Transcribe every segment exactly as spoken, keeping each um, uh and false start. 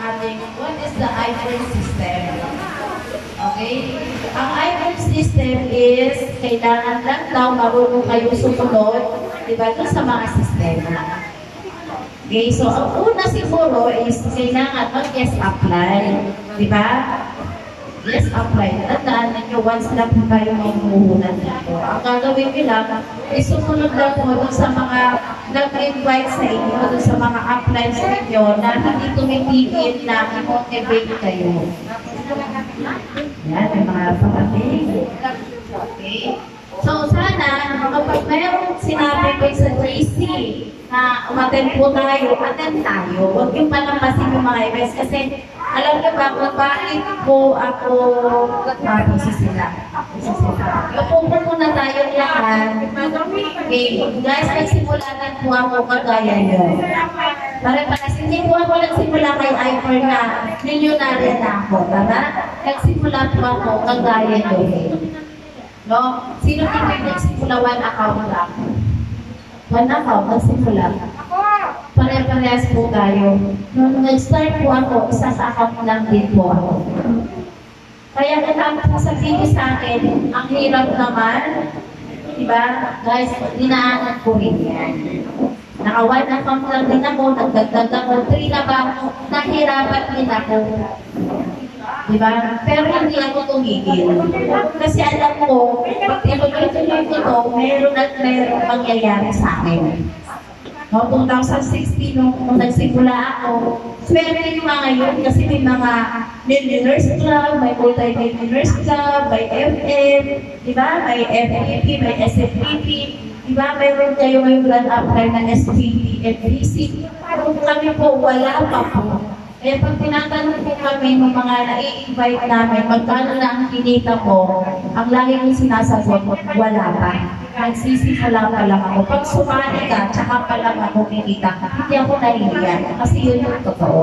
ating, what is the iPhone system? Okay? Ang iPhone system is, kailangan lang daw marunong kayo sumunod, diba, doon sa mga sistema. Okay, so ang una siguro is kailangan mag-yes apply. Diba? Yes apply. Tandaan ninyo, once na po kayo mamuhunan dito. Ang gagawin nila, is sumunod lang po doon sa mga nag-invite sa inyo, doon sa mga applies ninyo na hindi tumitigil na i-motivate kayo. Yan, may mga pag-apig. Okay. So, sana, kapag mayroong sinabi ko sa J C na umattend po tayo, attend tayo. Huwag yung palampasin yung mga events kasi alam niyo ba kung bakit po ako uh, busy sila. Upo po muna tayo lahat. Okay, guys, nagsimula na po ako kagaya nyo. Para-para, hindi po ako nagsimula kay Iper na milyonarya na ako. Tara? Nagsimula po ako kagaya nyo. No? Sino dito nagsimula one account lang? One account, nagsimula. Pare-parehas po tayo. Nung nag-start po ako, isa sa account lang din po ako. Kaya kailangan po sabihin sa akin, ang hirap naman, diba? Guys, dinaanan ko rin yan. Naka-one account lang din ako, nagdagdag ako, three na ba ako, nahirapan din ako. Diba? Pero hindi ako tumigil. Kasi alam ko, pag tinuloy-tuloy ko to, meron at meron mangyayari sa akin. No, two thousand sixteen, nung, nung nagsimula ako, swerte yung mga yun kasi may mga Millionaires Club, may Multi-Millionaires Club, may F N, diba? May F P P, may S F P P, diba? Mayroon kayo ngayong grand apply ng S P P, F B C. Kung kami po, wala pa po. Eh, pag tinatanong po kami ng mga na-i-invite namin, magkano na ang kinita ko, ang lagi kong sinasagot, wala pa. Nagsisimula pa lang ako. Pag sumali ka, tsaka pa lang ako kinita. Hindi ako nahihiyan, kasi yun yung totoo.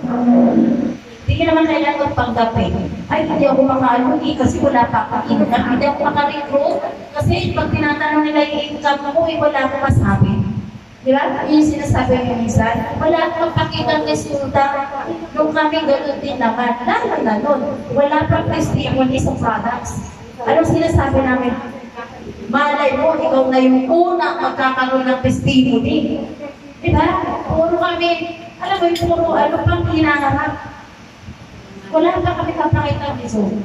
Hindi naman kailangan magpanggapin. Ay, hindi ako maka-alugi kasi wala pa akong income. Hindi ako maka-recruit kasi pag tinatanong nila yung income ko, eh, wala akong masabi. Di ba? Yung sinasabi ko minsan, wala akong magpakita ng resulta. Nung kami gano'n din naman, lalo na nun, wala pang testimony sa products. Anong sinasabi namin? Malay mo, ikaw na yung unang magkakaroon ng testimony. Di ba? Puro kami, alam mo yung puro, ano pang hinaharap? Wala pa kami kapakita ng resulta.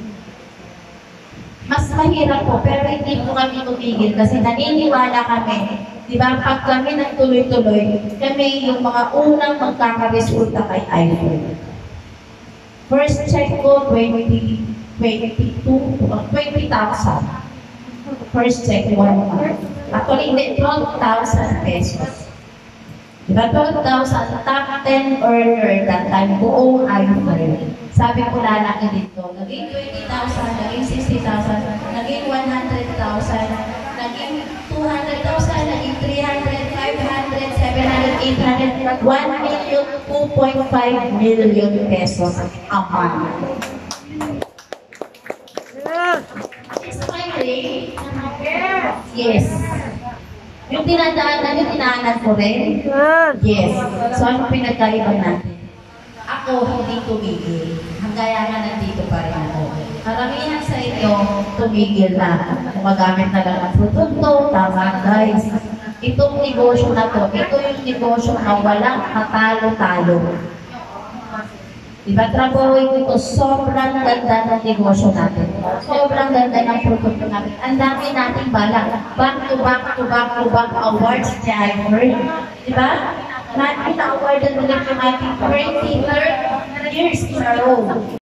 Mas mahirap po, pero hindi po kami tumigil kasi naniniwala kami. Diba, pag kami nagtuloy-tuloy, kami yung mga unang magkakaresulta kay iPhone. First check ko, twenty, twenty-two, twenty thousand. First check, one month. Actually, hindi, twelve thousand pesos. Diba, twelve thousand, top ten earner that time, buong iPhone. Sabi ko lalaki dito, naging twenty thousand, naging sixty thousand, naging one hundred thousand, naging two hundred thousand, naging three hundred, five hundred, seven hundred, eight hundred, one million, two point five million pesos a month. Is my rate? Yes. Yung tinadaanan, yung tinaanan ko rin? Yes. So, ano pinagkaiba natin? Ako, hindi tumigil. Hanggang nga nandito pa rin ako. Karamihan sa inyo, tumigil na. Gumagamit na lang ang frutunto, tama guys. Itong negosyo na to, ito yung negosyo na walang katalo-talo. Diba, trabahoin ito, sobrang ganda ng negosyo natin. Sobrang ganda ng produkto natin. Ang dami nating balak. Back to back to back to back awards niya, diba? Natin na award na ulit yung ating twenty-third years in a row.